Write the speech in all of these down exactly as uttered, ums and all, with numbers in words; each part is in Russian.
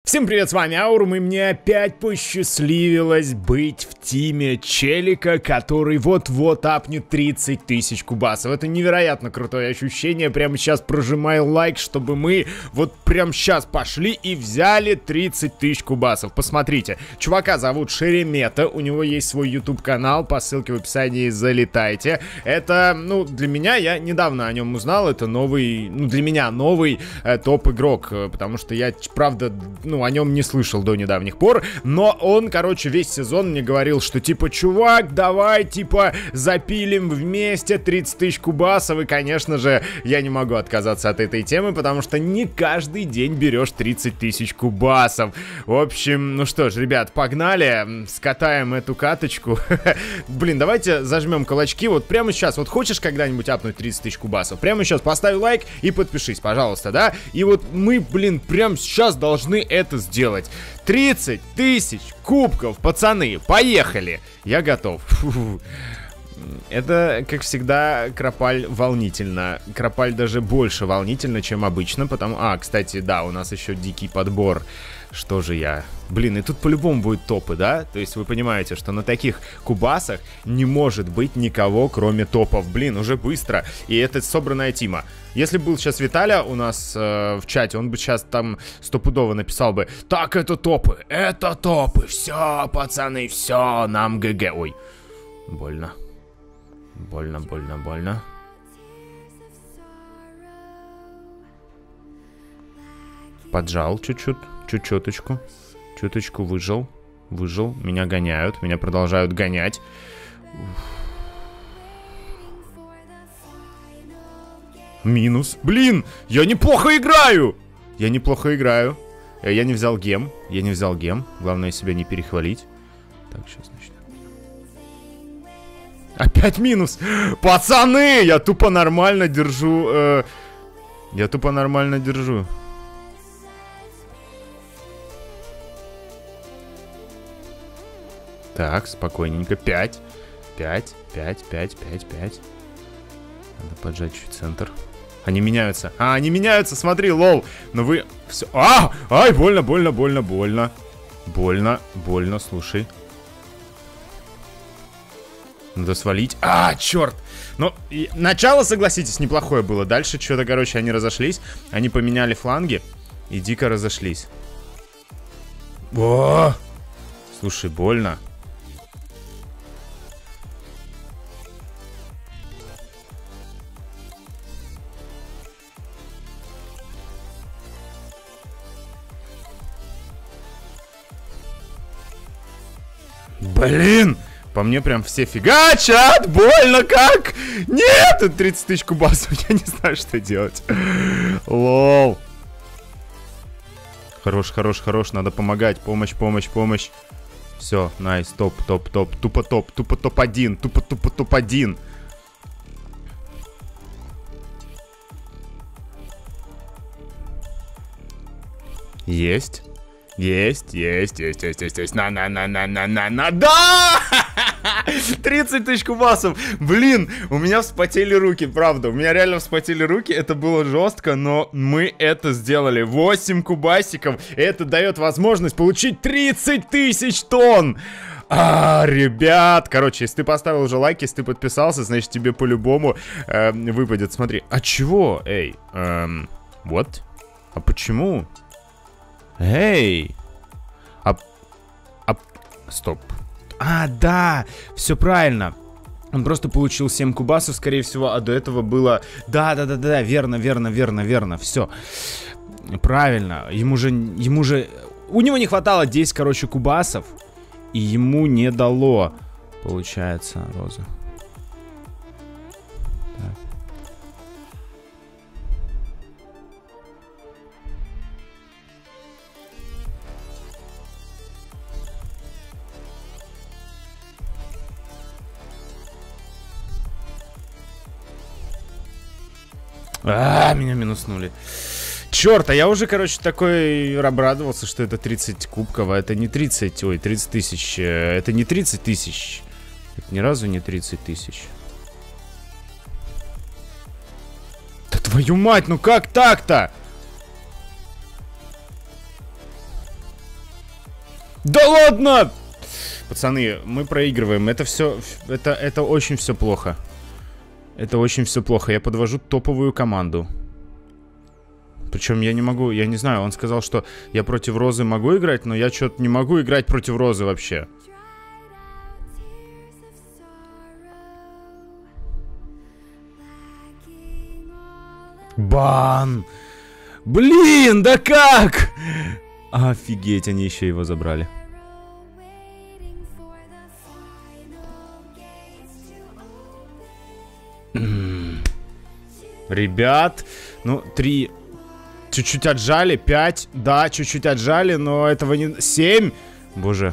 Всем привет, с вами Аурум, и мне опять посчастливилось быть в тиме челика, который вот-вот апнет тридцать тысяч кубасов. Это невероятно крутое ощущение. Прямо сейчас прожимаю лайк, чтобы мы вот прямо сейчас пошли и взяли тридцать тысяч кубасов. Посмотрите, чувака зовут Шеремета, у него есть свой YouTube канал, по ссылке в описании залетайте. Это, ну, для меня, я недавно о нем узнал, это новый, ну, для меня новый э, топ-игрок, э, потому что я, правда, ну, о нем не слышал до недавних пор, но он, короче, весь сезон мне говорил, что типа, чувак, давай, типа, запилим вместе тридцать тысяч кубасов, и, конечно же, я не могу отказаться от этой темы, потому что не каждый день берешь тридцать тысяч кубасов. В общем, ну что ж, ребят, погнали, скатаем эту каточку. Блин, давайте зажмем кулачки, вот прямо сейчас, вот хочешь когда-нибудь апнуть тридцать тысяч кубасов? Прямо сейчас поставь лайк и подпишись, пожалуйста, да? И вот мы, блин, прямо сейчас должны это сделать. тридцать тысяч кубков, пацаны, поехали! Я готов. Фу. Это, как всегда, Кропаль волнительно. Кропаль даже больше волнительно, чем обычно, потому... А, кстати, да, у нас еще дикий подбор. Что же я... Блин, и тут по-любому будут топы, да? То есть вы понимаете, что на таких кубасах не может быть никого, кроме топов. Блин, уже быстро. И это собранная тима. Если был сейчас Виталя у нас э, в чате, он бы сейчас там стопудово написал бы: так, это топы, это топы, все, пацаны, все, нам ГГ. Ой, больно. Больно, больно, больно. Поджал чуть-чуть, чуть-чуточку. Чуточку выжил, выжил. Меня гоняют, меня продолжают гонять. Минус. Блин, я неплохо играю! Я неплохо играю. Я не взял гем, я не взял гем. Главное себя не перехвалить. Так, сейчас начнем. Опять минус! Пацаны! Я тупо нормально держу. Э, я тупо нормально держу. Так, спокойненько. Пять. Пять, пять, пять, пять, пять. Надо поджать чуть центр. Они меняются. А, они меняются, смотри, лол. Но вы... Все. А! Ай, больно, больно, больно, больно. Больно, больно, слушай. Надо свалить. А, черт! Ну, и начало, согласитесь, неплохое было. Дальше что-то, короче, они разошлись. Они поменяли фланги и дико разошлись. О! Слушай, больно. Блин! По мне прям все фигачат! Больно как! Нет! Это тридцать тысяч кубасов. Я не знаю, что делать. Лол. Хорош, хорош, хорош. Надо помогать. Помощь, помощь, помощь. Все, найс. Топ, топ, топ. Тупо топ. Тупо топ один. Тупо, тупо топ один. Есть. Есть, есть, есть, есть, есть, есть. На-на-на-на-на-на-на. Да! тридцать тысяч кубасов. Блин, у меня вспотели руки, правда. У меня реально вспотели руки. Это было жестко, но мы это сделали. восемь кубасиков. Это дает возможность получить тридцать тысяч тонн. А, ребят, короче, если ты поставил уже лайк, если ты подписался, значит тебе по-любому э, выпадет. Смотри, а чего? Эй, эм, вот. А почему? Эй! А... а... Стоп. А, да! Все правильно. Он просто получил семь кубасов, скорее всего, а до этого было... Да-да-да-да, верно, верно, верно, верно. Все. Правильно. Ему же... Ему же... У него не хватало десять, короче, кубасов. И ему не дало. Получается, Роза. Так. А, меня минуснули. Черт, а я уже, короче, такой обрадовался, что это тридцать кубков, а это не тридцать, ой, тридцать тысяч. Это не тридцать тысяч. Это ни разу не тридцать тысяч. Да твою мать, ну как так-то? Да ладно! Пацаны, мы проигрываем. Это все... Это, это очень все плохо. Это очень все плохо. Я подвожу топовую команду. Причем я не могу... Я не знаю, он сказал, что я против Розы могу играть, но я что-то не могу играть против Розы вообще. Бан! Блин, да как? Офигеть, они еще его забрали. Ребят, ну, три... Чуть-чуть отжали, пять, да, чуть-чуть отжали, но этого не... Семь! Боже.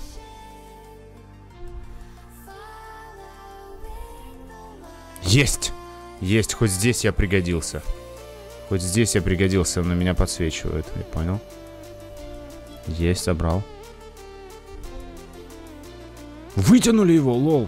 Есть! Есть, хоть здесь я пригодился. Хоть здесь я пригодился, он на меня подсвечивает, я понял. Есть, собрал. Вытянули его, лол.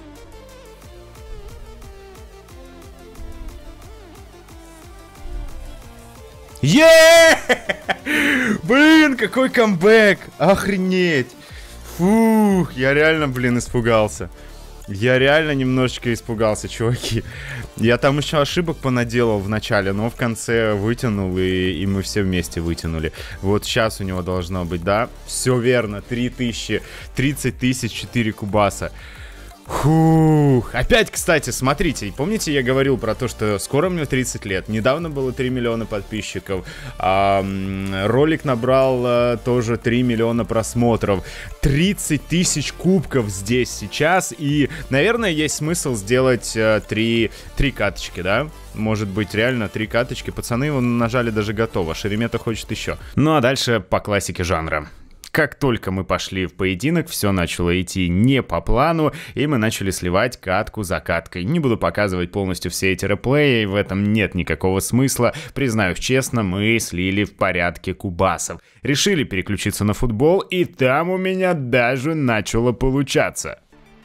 Еее! Блин, какой камбэк! Охренеть! Фух, я реально, блин, испугался. Я реально немножечко испугался, чуваки. Я там еще ошибок понаделал в начале, но в конце вытянул, и, и мы все вместе вытянули. Вот сейчас у него должно быть, да? Все верно, три тысячи, тридцать тысяч, четыре кубаса. Фух. Опять, кстати, смотрите, помните, я говорил про то, что скоро мне тридцать лет. Недавно было три миллиона подписчиков. А, ролик набрал а, тоже три миллиона просмотров. тридцать тысяч кубков здесь сейчас. И, наверное, есть смысл сделать а, три, три каточки, да? Может быть, реально три каточки. Пацаны его нажали даже готово. Шеремета хочет еще. Ну, а дальше по классике жанра. Как только мы пошли в поединок, все начало идти не по плану, и мы начали сливать катку за каткой. Не буду показывать полностью все эти реплеи, в этом нет никакого смысла. Признаюсь честно, мы слили в порядке кубасов. Решили переключиться на футбол, и там у меня даже начало получаться.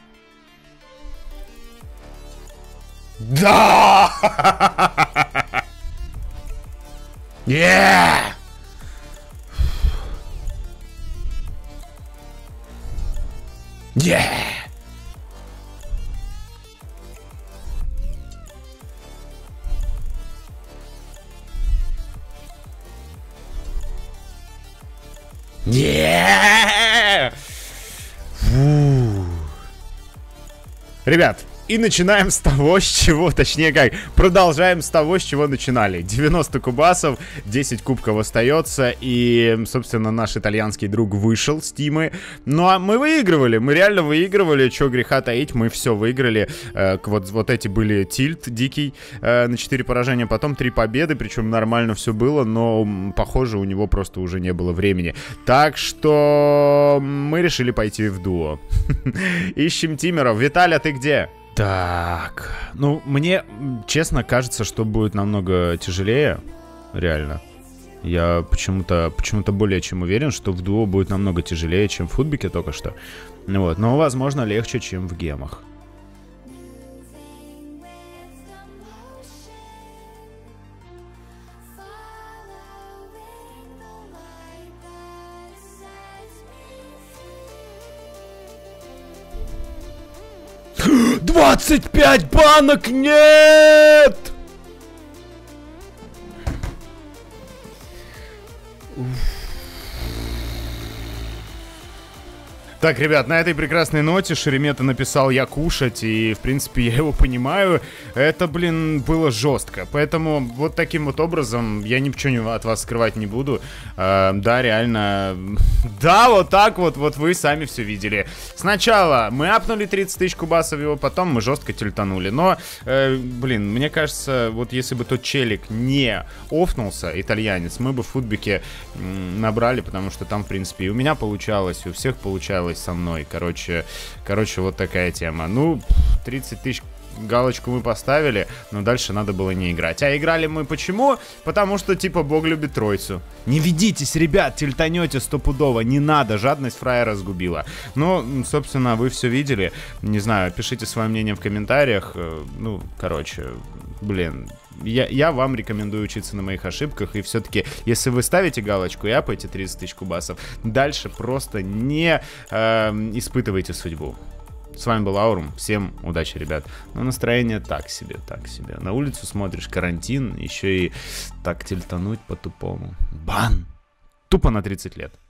Да! Yeah! Yeah! Yeah! Фу. Ребят, и начинаем с того, с чего, точнее как, продолжаем с того, с чего начинали. девяносто кубасов, десять кубков остается, и, собственно, наш итальянский друг вышел с Тимы. Ну, а мы выигрывали, мы реально выигрывали, чё греха таить, мы все выиграли. Э, вот, вот эти были тильт дикий э, на четыре поражения, потом три победы, причем нормально все было, но, похоже, у него просто уже не было времени. Так что мы решили пойти в дуо. Ищем тимеров. Виталя, ты где? Так, ну, мне, честно, кажется, что будет намного тяжелее, реально. Я почему-то почему-то более чем уверен, что в дуо будет намного тяжелее, чем в футбике только что. Вот, но, возможно, легче, чем в гемах. двадцать пять банок, нет! Так, ребят, на этой прекрасной ноте Шеремета написал «я кушать», и, в принципе, я его понимаю. Это, блин, было жестко. Поэтому вот таким вот образом я ничего от вас скрывать не буду. Э, да, реально... Да, вот так вот, вот вы сами все видели. Сначала мы апнули тридцать тысяч кубасов его, потом мы жестко тильтанули. Но, э, блин, мне кажется, вот если бы тот челик не офнулся, итальянец, мы бы в футбике набрали, потому что там, в принципе, и у меня получалось, и у всех получалось со мной. Короче, короче, вот такая тема. Ну, тридцать тысяч галочку мы поставили, но дальше надо было не играть. А играли мы почему? Потому что, типа, Бог любит троицу. Не ведитесь, ребят, тильтанете стопудово, не надо, жадность фраера сгубила. Ну, собственно, вы все видели. Не знаю, пишите свое мнение в комментариях. Ну, короче, блин, я, я вам рекомендую учиться на моих ошибках. И все-таки, если вы ставите галочку и апаете тридцать тысяч кубасов, дальше просто не э, испытывайте судьбу. С вами был Аурум. Всем удачи, ребят. Но настроение так себе, так себе. На улицу смотришь, карантин, еще и так тильтануть по-тупому. Бан! Тупо на тридцать лет.